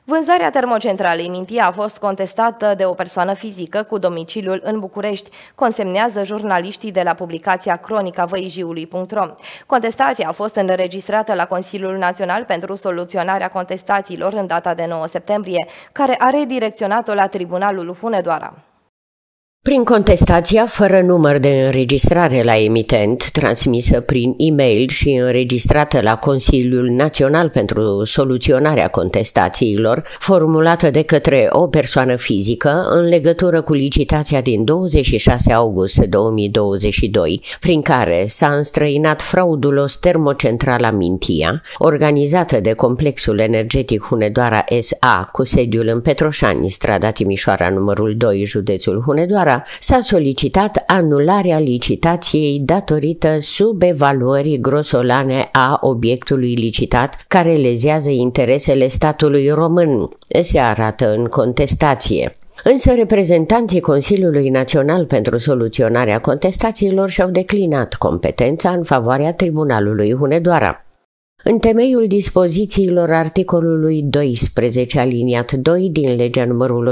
Vânzarea termocentralei Mintia a fost contestată de o persoană fizică cu domiciliul în București, consemnează jurnaliștii de la publicația cronicavăijiului.ro. Contestația a fost înregistrată la Consiliul Național pentru Soluționarea Contestațiilor în data de 9 septembrie, care a redirecționat-o la Tribunalul Hunedoara. Prin contestația fără număr de înregistrare la emitent, transmisă prin e-mail și înregistrată la Consiliul Național pentru Soluționarea Contestațiilor, formulată de către o persoană fizică în legătură cu licitația din 26 august 2022, prin care s-a înstrăinat fraudulos termocentrala Mintia, organizată de Complexul Energetic Hunedoara S.A. cu sediul în Petroșani, strada Timișoara numărul 2, județul Hunedoara, s-a solicitat anularea licitației datorită subevaluării grosolane a obiectului licitat care lezează interesele statului român, se arată în contestație. Însă reprezentanții Consiliului Național pentru Soluționarea Contestațiilor și-au declinat competența în favoarea Tribunalului Hunedoara. În temeiul dispozițiilor articolului 12 aliniat 2 din legea numărul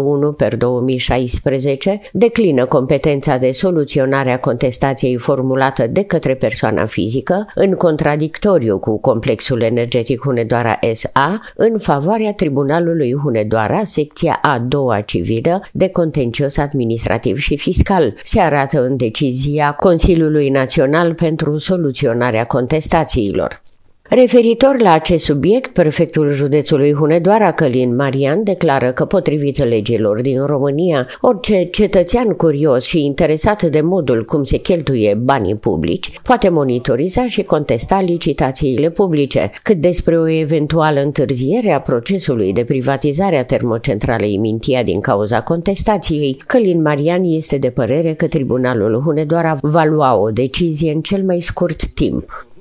101/2016, declină competența de soluționare a contestației formulată de către persoana fizică, în contradictoriu cu Complexul Energetic Hunedoara S.A., în favoarea Tribunalului Hunedoara, secția a doua civilă de contencios administrativ și fiscal, se arată în decizia Consiliului Național pentru Soluționarea Contestațiilor. Referitor la acest subiect, prefectul județului Hunedoara, Călin Marian, declară că, potrivit legilor din România, orice cetățean curios și interesat de modul cum se cheltuie banii publici poate monitoriza și contesta licitațiile publice. Cât despre o eventuală întârziere a procesului de privatizare a termocentralei Mintia din cauza contestației, Călin Marian este de părere că Tribunalul Hunedoara va lua o decizie în cel mai scurt timp.